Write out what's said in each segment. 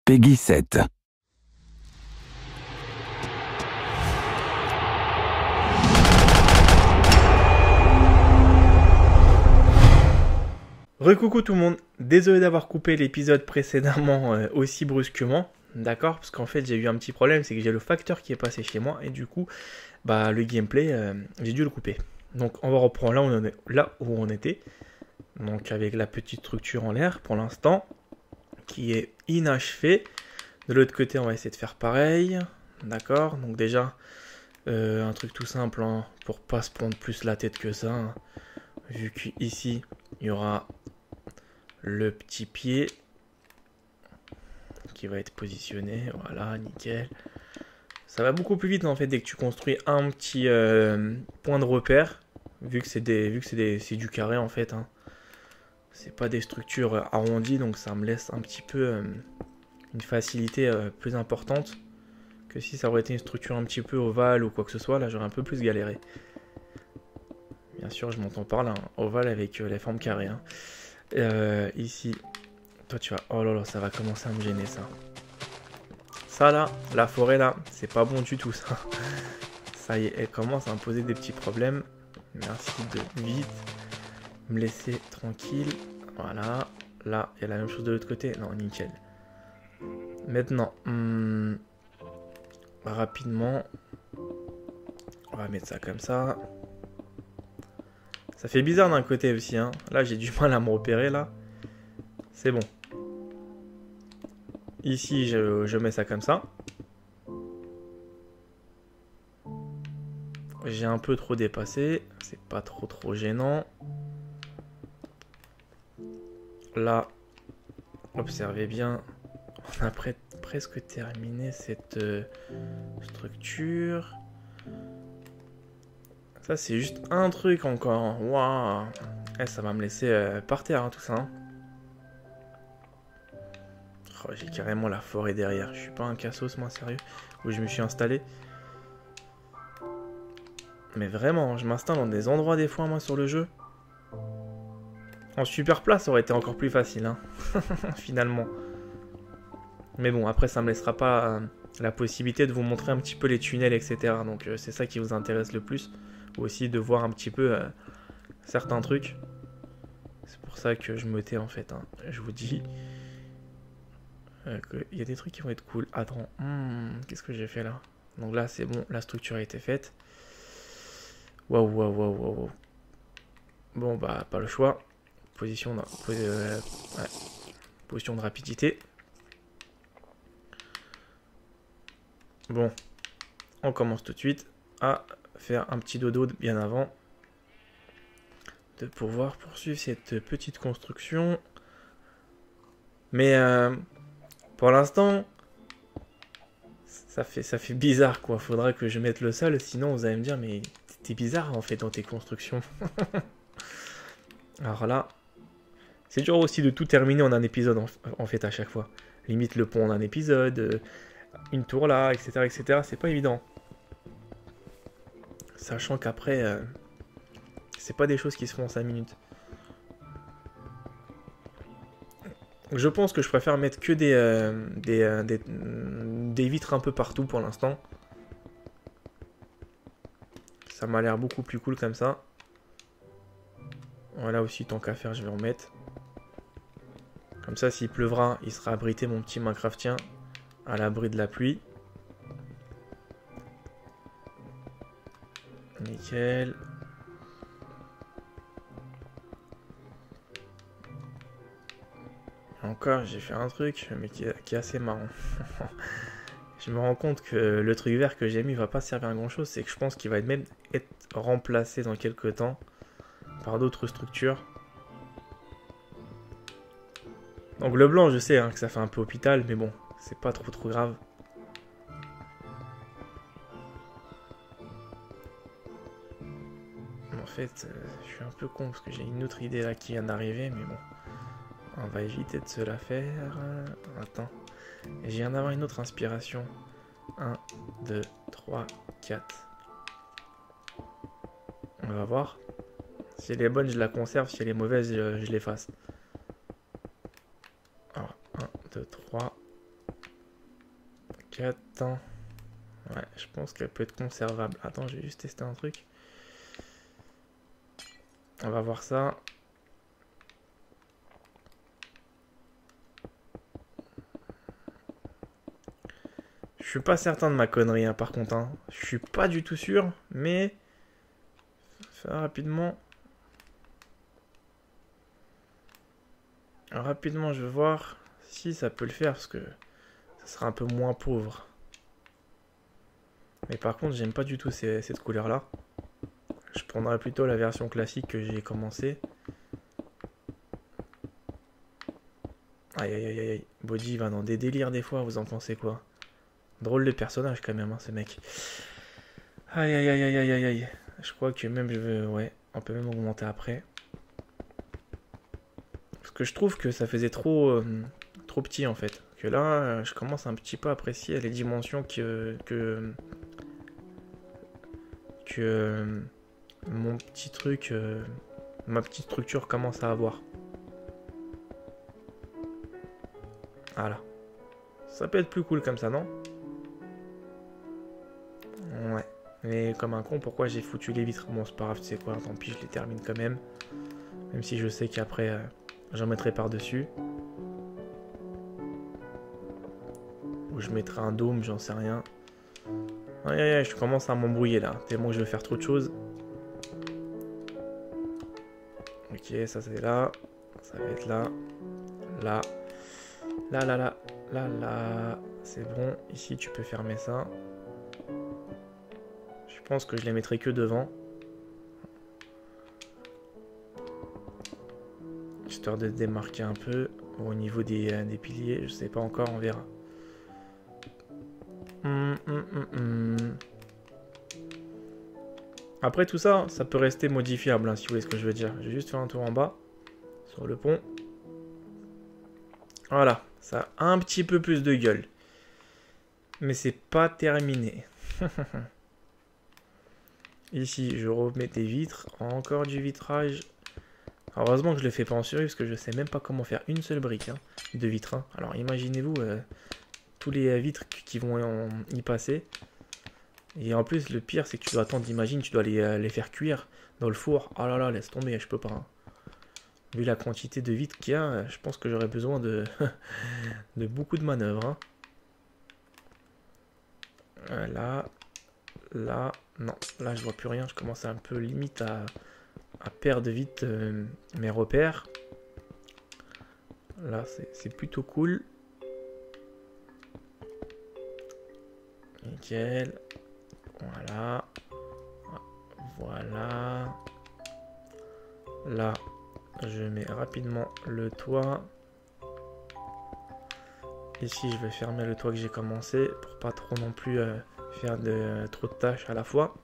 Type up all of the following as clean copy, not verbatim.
Peggy 7. Recoucou tout le monde, désolé d'avoir coupé l'épisode précédemment aussi brusquement, d'accord, parce qu'en fait j'ai eu un petit problème, c'est que j'ai le facteur qui est passé chez moi et du coup le gameplay j'ai dû le couper. Donc on va reprendre là où on était, donc avec la petite structure en l'air pour l'instant qui est inachevée. De l'autre côté on va essayer de faire pareil, d'accord, donc déjà un truc tout simple hein, pour pas se prendre plus la tête que ça, hein, vu qu'ici il y aura le petit pied qui va être positionné, voilà, nickel. Ça va beaucoup plus vite en fait dès que tu construis un petit point de repère, vu que c'est du carré en fait. Hein. C'est pas des structures arrondies, donc ça me laisse un petit peu une facilité plus importante que si ça aurait été une structure un petit peu ovale ou quoi que ce soit. Là, j'aurais un peu plus galéré. Bien sûr, je m'entends par là, hein, ovale avec les formes carrées. Hein. Ici, toi tu vas... Oh là là, ça va commencer à me gêner ça. Ça là, la forêt là, c'est pas bon du tout ça. Ça y est, elle commence à me poser des petits problèmes. Merci de vite me laisser tranquille. Voilà. Là, il y a la même chose de l'autre côté. Non, nickel. Maintenant, rapidement, on va mettre ça comme ça. Ça fait bizarre d'un côté aussi. Hein. Là, j'ai du mal à me repérer là. C'est bon. Ici, je mets ça comme ça. J'ai un peu trop dépassé. C'est pas trop gênant. Là, observez bien. On a presque terminé cette structure. Ça, c'est juste un truc encore. Waouh. Ça va me laisser par terre, hein, tout ça. Hein. Oh, j'ai carrément la forêt derrière. Je suis pas un cassos, moi, sérieux. Où je me suis installé. Mais vraiment, je m'installe dans des endroits des fois, moi, sur le jeu. En super place, ça aurait été encore plus facile, hein. Finalement. Mais bon, après, ça me laissera pas la possibilité de vous montrer un petit peu les tunnels, etc. Donc, c'est ça qui vous intéresse le plus. Ou aussi de voir un petit peu certains trucs. C'est pour ça que je me tais, en fait. Hein. Je vous dis... il y a des trucs qui vont être cool. Attends, qu'est-ce que j'ai fait là? Donc là, c'est bon, la structure a été faite. Waouh. Bon, bah, pas le choix. Position de rapidité. Bon, on commence tout de suite à faire un petit dodo bien avant de pouvoir poursuivre cette petite construction. Mais pour l'instant, ça fait bizarre quoi. Faudra que je mette le sol, sinon vous allez me dire mais t'es bizarre en fait dans tes constructions. Alors là, c'est dur aussi de tout terminer en un épisode en fait à chaque fois. Limite le pont en un épisode, une tour là, etc. C'est pas évident. Sachant qu'après, c'est pas des choses qui se font en 5 minutes. Je pense que je préfère mettre que des vitres un peu partout pour l'instant. Ça m'a l'air beaucoup plus cool comme ça. Voilà aussi, tant qu'à faire, je vais en mettre. Comme ça, s'il pleuvra, il sera abrité mon petit Minecraftien à l'abri de la pluie. Nickel. Encore, j'ai fait un truc, mais qui est assez marrant. Je me rends compte que le truc vert que j'ai mis va pas servir à grand chose. C'est que je pense qu'il va même être remplacé dans quelques temps par d'autres structures. Donc le blanc, je sais hein, que ça fait un peu hôpital, mais bon, c'est pas trop grave. En fait, je suis un peu con parce que j'ai une autre idée là qui vient d'arriver, mais bon. On va éviter de se la faire. Attends. Et je viens d'avoir une autre inspiration. 1, 2, 3, 4. On va voir. Si elle est bonne, je la conserve. Si elle est mauvaise, je l'efface. Alors, 1, 2, 3. Attends. Ouais, je pense qu'elle peut être conservable. Attends, je vais juste tester un truc. On va voir ça. Je suis pas certain de ma connerie, hein, par contre. Hein. Je suis pas du tout sûr, mais... Faire rapidement. Rapidement, je vais voir si ça peut le faire, parce que ça sera un peu moins pauvre. Mais par contre, j'aime pas du tout cette couleur-là. Je prendrai plutôt la version classique que j'ai commencé. Aïe aïe aïe aïe. Body va dans des délires des fois, vous en pensez quoi? Drôle de personnage quand même, hein, ce mec. Aïe aïe aïe aïe aïe aïe aïe. Je crois que même je veux... Ouais, on peut même augmenter après. Parce que je trouve que ça faisait trop petit en fait. Que là, je commence un petit peu à apprécier les dimensions que mon petit truc, ma petite structure commence à avoir. Voilà. Ça peut être plus cool comme ça, non? Ouais. Mais comme un con, pourquoi j'ai foutu les vitres? Bon, c'est pas grave, tu sais quoi, tant pis, je les termine quand même. Même si je sais qu'après, j'en mettrai par-dessus. Ou je mettrai un dôme, j'en sais rien. Aïe aïe aïe, je commence à m'embrouiller là. Tellement que je veux faire trop de choses. Ok, ça c'est là. Ça va être là. Là. Là, là, là. Là, là. C'est bon. Ici, tu peux fermer ça. Je pense que je les mettrai que devant. Histoire de démarquer un peu. Au niveau des piliers, je sais pas encore, on verra. Après tout ça, ça peut rester modifiable, hein, si vous voyez ce que je veux dire. Je vais juste faire un tour en bas, sur le pont. Voilà, ça a un petit peu plus de gueule. Mais c'est pas terminé. Ici, je remets des vitres, encore du vitrage. Alors, heureusement que je le fais pas en série, parce que je sais même pas comment faire une seule brique de vitre. Hein. Alors imaginez-vous tous les vitres qui vont y passer. Et en plus, le pire, c'est que tu dois attendre, imagine, tu dois les faire cuire dans le four. Oh là là, laisse tomber, je peux pas. Hein. Vu la quantité de vitres qu'il y a, je pense que j'aurais besoin de, de beaucoup de manœuvres. Hein. Là, là, non, là je vois plus rien, je commence un peu limite à perdre vite mes repères. Là, c'est plutôt cool. Nickel. Voilà. Voilà. Là, je mets rapidement le toit. Ici, je vais fermer le toit que j'ai commencé pour pas trop non plus faire trop de tâches à la fois.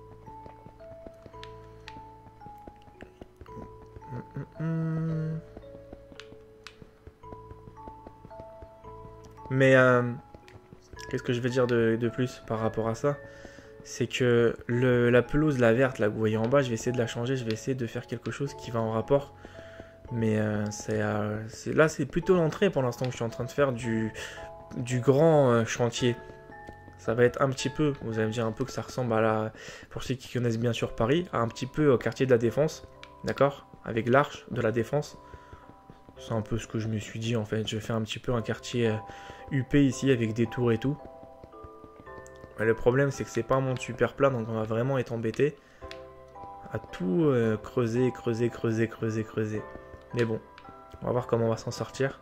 Mais qu'est-ce que je vais dire de plus par rapport à ça? C'est que la pelouse, la verte, là que vous voyez en bas, je vais essayer de la changer, je vais essayer de faire quelque chose qui va en rapport. Mais là, c'est plutôt l'entrée pour l'instant que je suis en train de faire du grand chantier. Ça va être un petit peu, vous allez me dire un peu que ça ressemble à pour ceux qui connaissent bien sûr Paris, à un petit peu au quartier de la Défense, d'accord? Avec l'arche de la Défense. C'est un peu ce que je me suis dit en fait. Je vais faire un petit peu un quartier UP ici avec des tours et tout. Mais le problème c'est que c'est pas un monde super plat, donc on va vraiment être embêté à tout creuser. Mais bon, on va voir comment on va s'en sortir.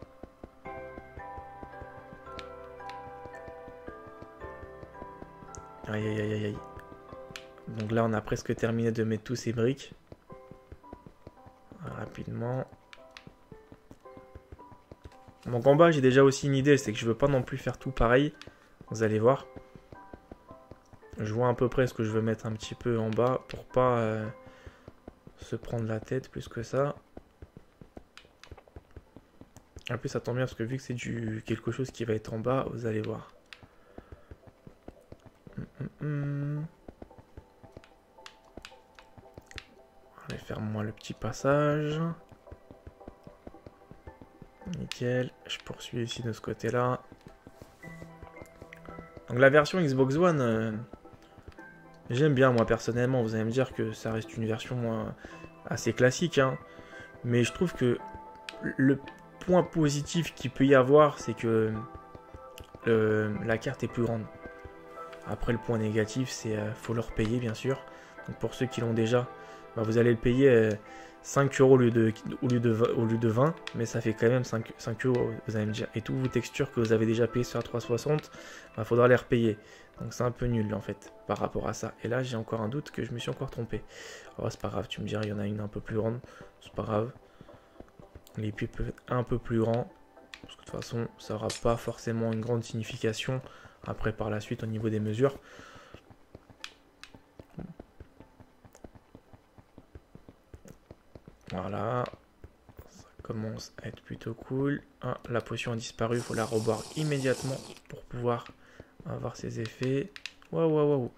Aïe aïe aïe aïe aïe. Donc là on a presque terminé de mettre tous ces briques. Rapidement. Donc en bas j'ai déjà aussi une idée, c'est que je veux pas non plus faire tout pareil. Vous allez voir. Je vois à peu près ce que je veux mettre un petit peu en bas pour pas se prendre la tête plus que ça. En plus ça tombe bien parce que vu que c'est quelque chose qui va être en bas, vous allez voir. Allez, ferme-moi le petit passage. Nickel. Je poursuis ici de ce côté-là. Donc la version Xbox One, j'aime bien moi personnellement. Vous allez me dire que ça reste une version assez classique, hein. Mais je trouve que le point positif qu'il peut y avoir, c'est que la carte est plus grande. Après, le point négatif, c'est faut le repayer, bien sûr. Donc pour ceux qui l'ont déjà, bah, vous allez le payer 5 euros au lieu de 20, mais ça fait quand même 5 euros, vous allez me dire. Et toutes vos textures que vous avez déjà payées sur la 360, bah, faudra les repayer. Donc c'est un peu nul en fait par rapport à ça. Et là, j'ai encore un doute que je me suis encore trompé. Oh, c'est pas grave, tu me diras, il y en a une un peu plus grande. C'est pas grave. Les pieds peuvent être un peu plus grands. Parce que de toute façon, ça n'aura pas forcément une grande signification après par la suite au niveau des mesures. Voilà. Ça commence à être plutôt cool. Ah, la potion a disparu, il faut la reboire immédiatement pour pouvoir avoir ses effets. Waouh, waouh, waouh.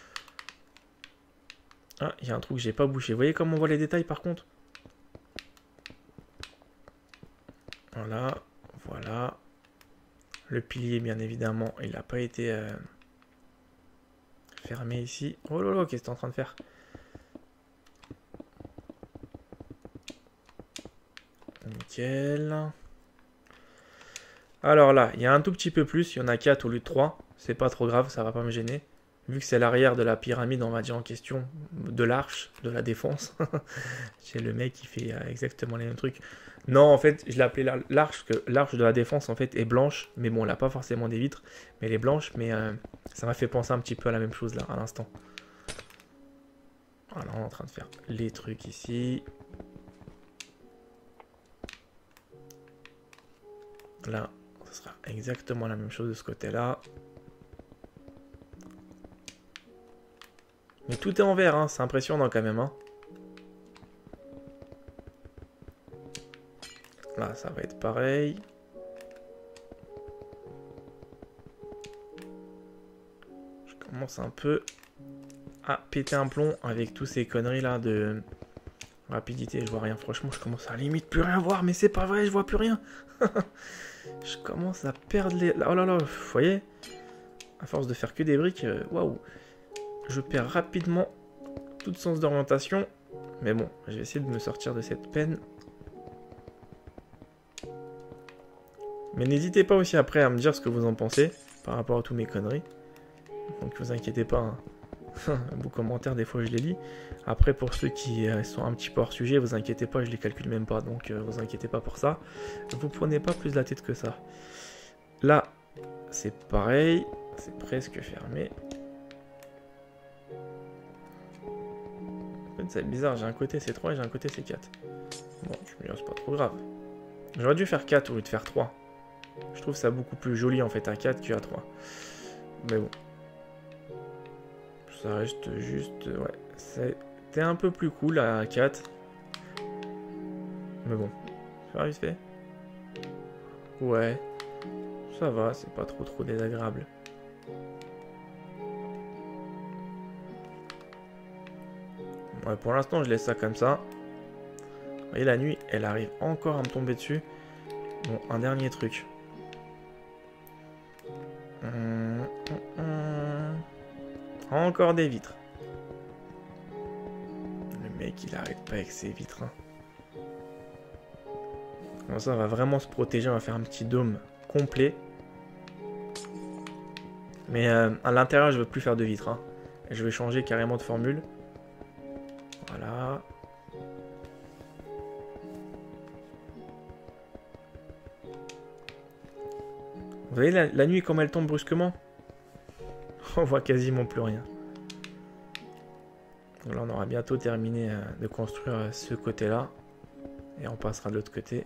Ah, il y a un trou que j'ai pas bouché. Vous voyez comment on voit les détails par contre? Voilà, voilà. Le pilier, bien évidemment, il n'a pas été fermé ici. Oh là là, qu'est-ce que tu es en train de faire? Nickel. Alors là, il y a un tout petit peu plus. Il y en a 4 au lieu de 3. C'est pas trop grave, ça va pas me gêner. Vu que c'est l'arrière de la pyramide, on va dire en question, de l'arche, de la défense. J'ai le mec qui fait exactement les mêmes trucs. Non, en fait, je l'ai appelé l'arche, que l'arche de la défense, en fait, est blanche. Mais bon, elle n'a pas forcément des vitres, mais elle est blanche. Mais ça m'a fait penser un petit peu à la même chose, là, à l'instant. Voilà, on est en train de faire les trucs ici. Là, ce sera exactement la même chose de ce côté-là. Mais tout est en vert, hein, c'est impressionnant quand même, hein. Là, ça va être pareil. Je commence un peu à péter un plomb avec tous ces conneries là de rapidité. Je vois rien, franchement, je commence à limite plus rien voir, mais c'est pas vrai, je vois plus rien. Je commence à perdre les... Oh là là, vous voyez? À force de faire que des briques, waouh. Je perds rapidement tout sens d'orientation. Mais bon, je vais essayer de me sortir de cette peine. Mais n'hésitez pas aussi après à me dire ce que vous en pensez par rapport à tous mes conneries. Donc vous inquiétez pas, hein. Vos commentaires, des fois je les lis. Après, pour ceux qui sont un petit peu hors sujet, vous inquiétez pas, je les calcule même pas. Donc vous inquiétez pas pour ça. Vous prenez pas plus la tête que ça. Là, c'est pareil. C'est presque fermé. En fait, c'est bizarre. J'ai un côté C3 et j'ai un côté C4. Bon, je me dis, c'est pas trop grave. J'aurais dû faire 4 au lieu de faire 3. Je trouve ça beaucoup plus joli en fait à 4 qu'à 3. Mais bon. Ça reste juste... Ouais. C'était un peu plus cool à 4. Mais bon. Ça va vite fait. Ouais. Ça va, c'est pas trop désagréable. Ouais, pour l'instant, je laisse ça comme ça. Vous voyez, la nuit, elle arrive encore à me tomber dessus. Bon, un dernier truc. Encore des vitres. Le mec, il arrête pas avec ses vitres. Hein. Comme ça, on va vraiment se protéger. On va faire un petit dôme complet. Mais à l'intérieur, je veux plus faire de vitres. Hein. Et je vais changer carrément de formule. Voilà. Vous voyez la nuit, comme elle tombe brusquement? On voit quasiment plus rien. Donc là, on aura bientôt terminé de construire ce côté-là. Et on passera de l'autre côté.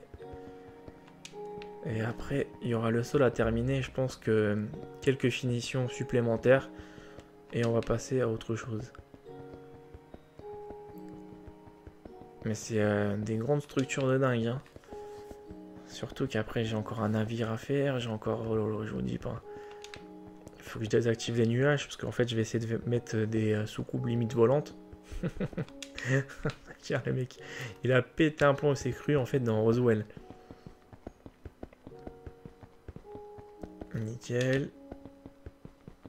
Et après, il y aura le sol à terminer. Je pense que quelques finitions supplémentaires. Et on va passer à autre chose. Mais c'est des grandes structures de dingue. Hein. Surtout qu'après, j'ai encore un navire à faire. J'ai encore... Oh là là, je vous dis pas. Il faut que je désactive les nuages. Parce qu'en fait, je vais essayer de mettre des soucoupes limite volantes. Le mec, il a pété un plomb, c'est cru en fait dans Roswell. Nickel.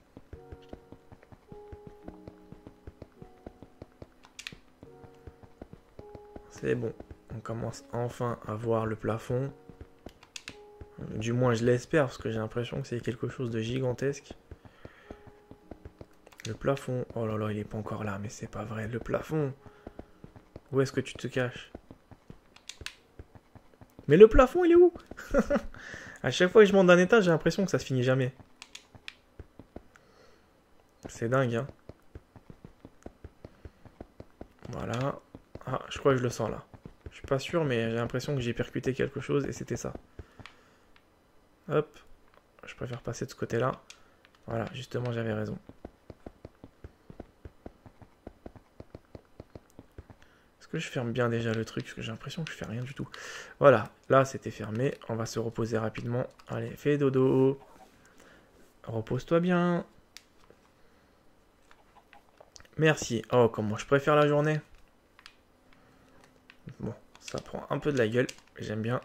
C'est bon. On commence enfin à voir le plafond. Du moins, je l'espère, parce que j'ai l'impression que c'est quelque chose de gigantesque. Le plafond. Oh là là, il est pas encore là, mais c'est pas vrai. Le plafond. Où est-ce que tu te caches? Mais le plafond, il est où? À chaque fois que je monte d'un étage, j'ai l'impression que ça se finit jamais. C'est dingue, hein. Voilà. Ah, je crois que je le sens là. Je suis pas sûr, mais j'ai l'impression que j'ai percuté quelque chose et c'était ça. Hop. Je préfère passer de ce côté-là. Voilà, justement, j'avais raison. Est-ce que je ferme bien déjà le truc? Parce que j'ai l'impression que je fais rien du tout. Voilà, là c'était fermé. On va se reposer rapidement. Allez, fais dodo. Repose-toi bien. Merci. Oh, comment je préfère la journée. Bon, ça prend un peu de la gueule. J'aime bien.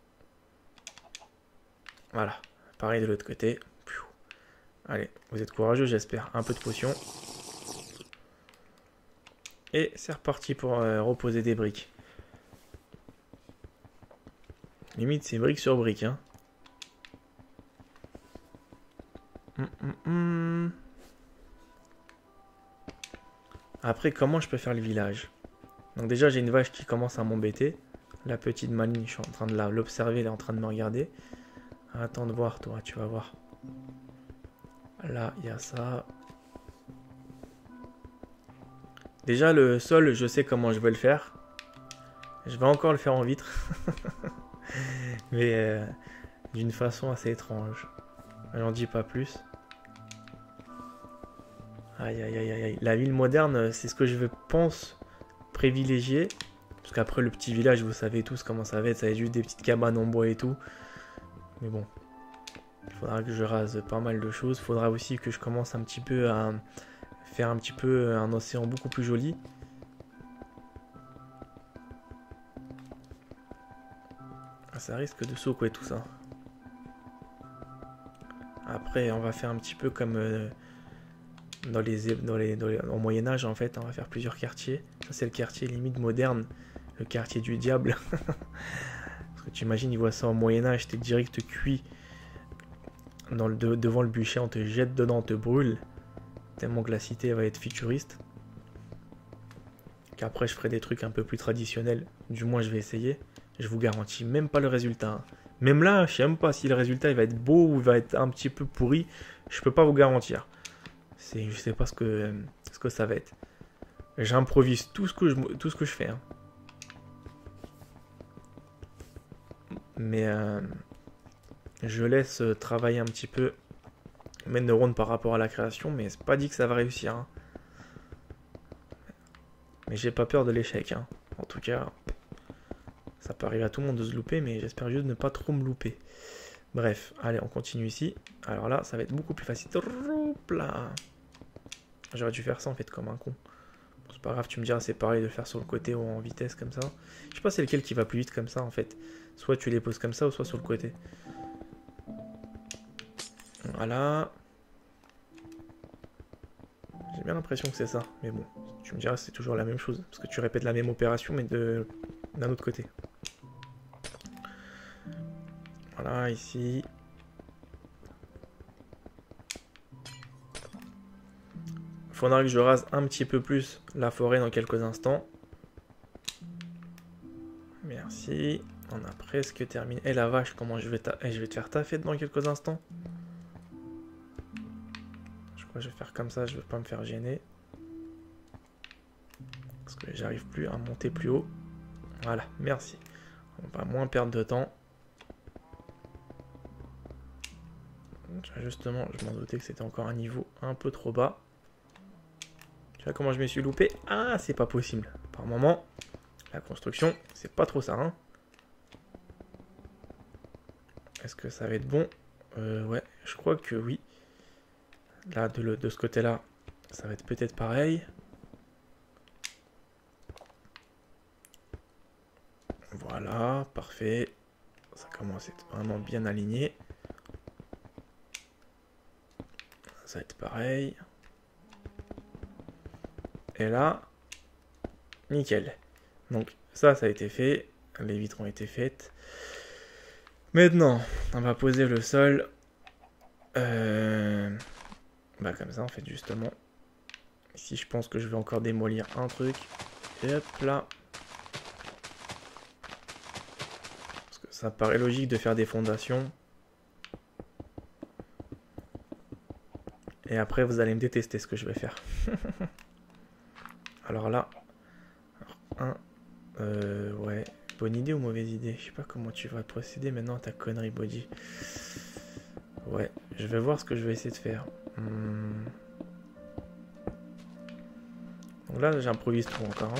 Voilà. Pareil de l'autre côté. Allez, vous êtes courageux, j'espère. Un peu de potion. Et c'est reparti pour reposer des briques. Limite, c'est brique sur brique, hein. Après, comment je peux faire le village? Donc déjà, j'ai une vache qui commence à m'embêter. La petite Maline, je suis en train de l'observer, elle est en train de me regarder. Attends de voir, toi, tu vas voir. Là, il y a ça. Déjà, le sol, je sais comment je vais le faire. Je vais encore le faire en vitre. Mais d'une façon assez étrange. J'en dis pas plus. Aïe, aïe, aïe, aïe. La ville moderne, c'est ce que je pense privilégier. Parce qu'après, le petit village, vous savez tous comment ça va être. Ça va être juste des petites cabanes en bois et tout. Mais bon. Il faudra que je rase pas mal de choses. Il faudra aussi que je commence un petit peu à faire un petit peu un océan beaucoup plus joli. Ça risque de secouer tout ça. Après, on va faire un petit peu comme au Moyen-Âge, en fait. On va faire plusieurs quartiers. Ça, c'est le quartier limite moderne. Le quartier du diable. Parce que tu imagines, ils voient ça au Moyen-Âge. T'es direct cuit devant le bûcher. On te jette dedans, on te brûle. Tellement que la cité va être futuriste. Qu'après, je ferai des trucs un peu plus traditionnels. Du moins, je vais essayer. Je vous garantis même pas le résultat, hein. Même là, je sais même pas si le résultat il va être beau ou il va être un petit peu pourri. Je peux pas vous garantir. Je sais pas ce que ça va être. J'improvise tout ce que je fais, hein. Mais je laisse travailler un petit peu mes neurones par rapport à la création, mais c'est pas dit que ça va réussir, hein. Mais j'ai pas peur de l'échec, hein. En tout cas, ça peut arriver à tout le monde de se louper, mais j'espère juste ne pas trop me louper. Bref, allez, on continue ici. Alors là, ça va être beaucoup plus facile. Hop là. J'aurais dû faire ça en fait comme un con. Bon, c'est pas grave, tu me diras, c'est pareil de le faire sur le côté ou en vitesse comme ça. Je sais pas c'est lequel qui va plus vite comme ça en fait. Soit tu les poses comme ça ou soit sur le côté. Voilà. J'ai bien l'impression que c'est ça, mais bon, tu me diras c'est toujours la même chose. Parce que tu répètes la même opération mais d'un autre côté. Voilà, ici. Il faudra que je rase un petit peu plus la forêt dans quelques instants. Merci. On a presque terminé. Et la vache, comment je vais te faire taffer dans quelques instants. Je crois que je vais faire comme ça, je ne veux pas me faire gêner. Parce que j'arrive plus à monter plus haut. Voilà, merci. On va moins perdre de temps. Justement, je m'en doutais que c'était encore un niveau un peu trop bas. Tu vois comment je me suis loupé? Ah, c'est pas possible. Par moment, la construction, c'est pas trop ça, hein. Est-ce que ça va être bon? Ouais, je crois que oui. Là, de ce côté-là, ça va être peut-être pareil. Voilà, parfait. Ça commence à être vraiment bien aligné. Ça va être pareil. Et là, nickel. Donc, Ça a été fait. Les vitres ont été faites. Maintenant, on va poser le sol. Bah comme ça en fait justement. Ici je pense que je vais encore démolir un truc. Et hop là. Parce que ça paraît logique de faire des fondations. Et après vous allez me détester ce que je vais faire. Alors là. Ouais. Bonne idée ou mauvaise idée? Je sais pas comment tu vas procéder maintenant à ta connerie body. Ouais, je vais voir ce que je vais essayer de faire. Donc là, j'improvise tout encore.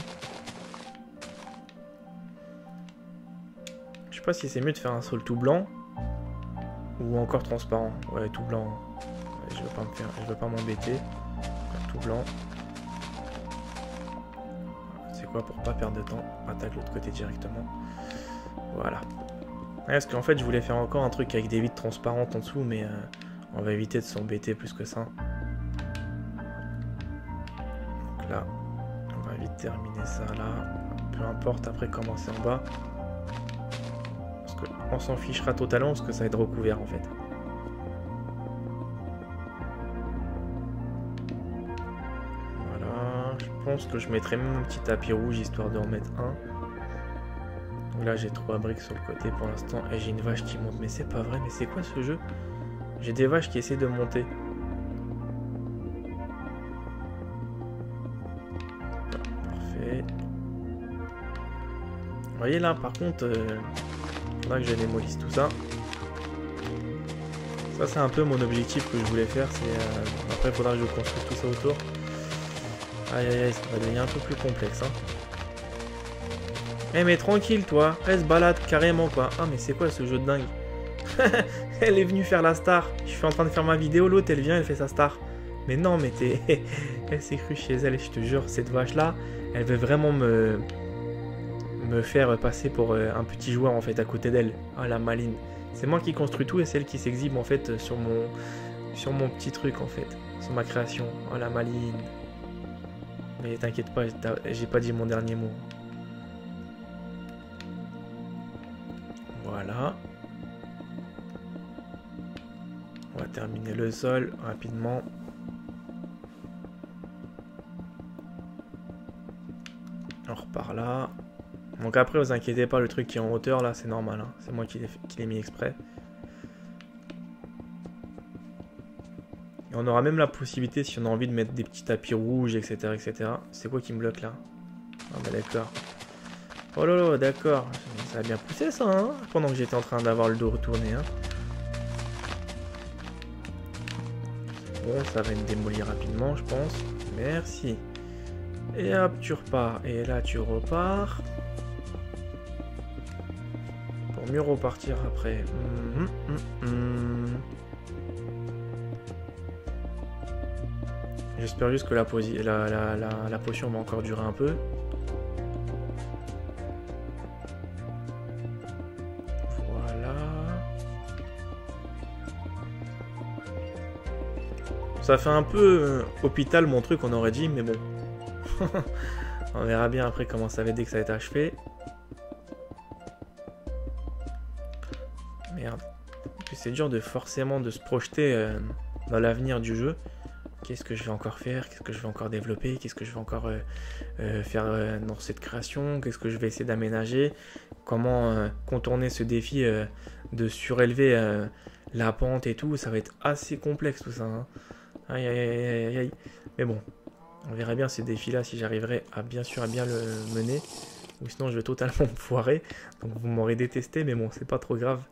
Je sais pas si c'est mieux de faire un sol tout blanc ou encore transparent. Ouais, tout blanc. Ouais, je veux pas m'embêter. Tout blanc. C'est quoi pour pas perdre de temps? Attaque l'autre côté directement. Voilà. Parce qu'en fait, je voulais faire encore un truc avec des vitres transparentes en dessous, mais on va éviter de s'embêter plus que ça. Donc là, on va vite terminer ça là. Peu importe après commencer en bas. Parce qu'on s'en fichera totalement parce que ça va être recouvert en fait. Voilà. Je pense que je mettrai même un petit tapis rouge histoire de en mettre un. Donc là j'ai 3 briques sur le côté pour l'instant et j'ai une vache qui monte. Mais c'est pas vrai, mais c'est quoi ce jeu? J'ai des vaches qui essaient de monter. Parfait. Vous voyez là par contre, faudra que je démolisse tout ça. Ça c'est un peu mon objectif que je voulais faire. C'est après il faudra que je construise tout ça autour. Aïe aïe aïe, ça va devenir un peu plus complexe. Eh mais tranquille toi, reste balade carrément quoi. Ah mais c'est quoi ce jeu de dingue? Elle est venue faire la star. Je suis en train de faire ma vidéo, l'autre elle vient, elle fait sa star. Mais non mais t'es... Elle s'est crue chez elle, je te jure, cette vache là, elle veut vraiment me faire passer pour un petit joueur en fait à côté d'elle. Ah la maline. C'est moi qui construis tout et c'est elle qui s'exhibe en fait sur mon petit truc en fait. Sur ma création. Oh la maline. Mais t'inquiète pas, j'ai pas dit mon dernier mot. Voilà. On va terminer le sol rapidement. On repart là. Donc après, vous inquiétez pas, le truc qui est en hauteur là, c'est normal. C'est moi qui l'ai mis exprès. Et on aura même la possibilité, si on a envie de mettre des petits tapis rouges, etc. etc. C'est quoi qui me bloque là? Ah bah d'accord. Oh là là, d'accord. Ça a bien poussé ça, hein, pendant que j'étais en train d'avoir le dos retourné. Bon, ça va me démolir rapidement, je pense. Merci. Et hop, tu repars. Et là, tu repars. Pour mieux repartir après. J'espère juste que la potion va encore durer un peu. Voilà. Ça fait un peu hôpital mon truc, on aurait dit, mais bon. On verra bien après comment ça va être dès que ça va être achevé. Merde. C'est dur de forcément de se projeter dans l'avenir du jeu. Qu'est-ce que je vais encore faire? Qu'est-ce que je vais encore développer? Qu'est-ce que je vais encore faire dans cette création? Qu'est-ce que je vais essayer d'aménager? Comment contourner ce défi de surélever la pente et tout? Ça va être assez complexe tout ça. Aïe aïe aïe aïe aïe. Mais bon, on verra bien ce défi-là si j'arriverai à bien le mener. Ou sinon je vais totalement me foirer. Donc vous m'aurez détesté, mais bon, c'est pas trop grave.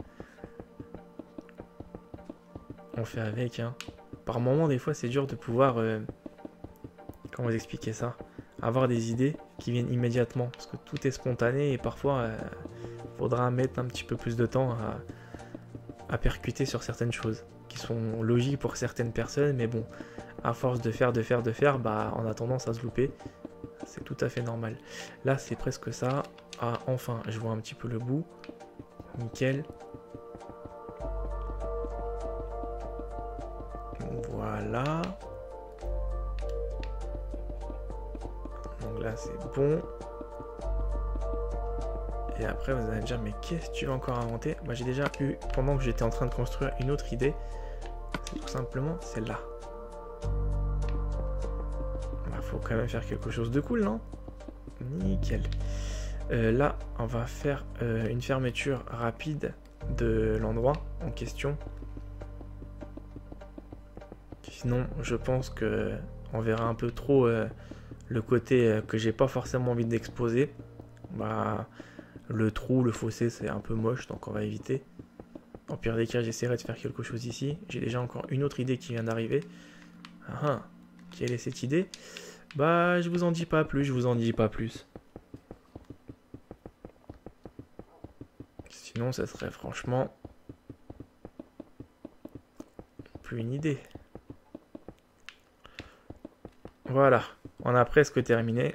On fait avec, Par moment, des fois, c'est dur de pouvoir... comment vous expliquer ça? Avoir des idées qui viennent immédiatement. Parce que tout est spontané et parfois, faudra mettre un petit peu plus de temps à percuter sur certaines choses. Qui sont logiques pour certaines personnes, mais bon, à force de faire, bah, on a tendance à se louper. C'est tout à fait normal. Là, c'est presque ça. Ah, enfin, je vois un petit peu le bout. Nickel. Voilà. Donc là, c'est bon. Et après, vous allez me dire, mais qu'est-ce que tu vas encore inventer? Moi, j'ai déjà eu, pendant que j'étais en train de construire, une autre idée. C'est tout simplement celle-là. Bah, faut quand même faire quelque chose de cool, non? Nickel. Là, on va faire une fermeture rapide de l'endroit en question. Sinon, je pense que on verra un peu trop le côté que j'ai pas forcément envie d'exposer. Bah, le trou, le fossé, c'est un peu moche, donc on va éviter. En pire des cas, j'essaierai de faire quelque chose ici. J'ai déjà encore une autre idée qui vient d'arriver. Ah, quelle est cette idée? Bah, je vous en dis pas plus, je vous en dis pas plus. Sinon, ça serait franchement plus une idée. Voilà, on a presque terminé.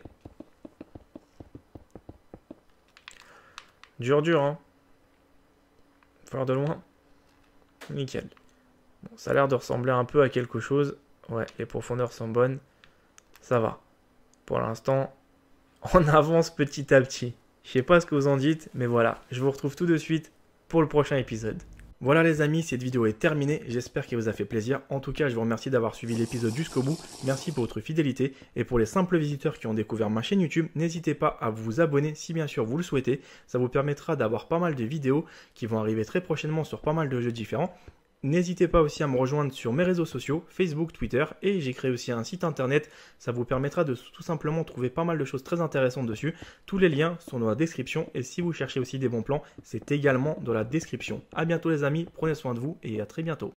Dur, hein. Voir de loin. Nickel. Bon, ça a l'air de ressembler un peu à quelque chose. Ouais, les profondeurs sont bonnes. Ça va. Pour l'instant, on avance petit à petit. Je sais pas ce que vous en dites, mais voilà. Je vous retrouve tout de suite pour le prochain épisode. Voilà les amis, cette vidéo est terminée, j'espère qu'elle vous a fait plaisir. En tout cas, je vous remercie d'avoir suivi l'épisode jusqu'au bout. Merci pour votre fidélité. Et pour les simples visiteurs qui ont découvert ma chaîne YouTube, n'hésitez pas à vous abonner si bien sûr vous le souhaitez. Ça vous permettra d'avoir pas mal de vidéos qui vont arriver très prochainement sur pas mal de jeux différents. N'hésitez pas aussi à me rejoindre sur mes réseaux sociaux, Facebook, Twitter, et j'ai créé aussi un site internet. Ça vous permettra de tout simplement trouver pas mal de choses très intéressantes dessus. Tous les liens sont dans la description, et si vous cherchez aussi des bons plans, c'est également dans la description. A bientôt les amis, prenez soin de vous, et à très bientôt.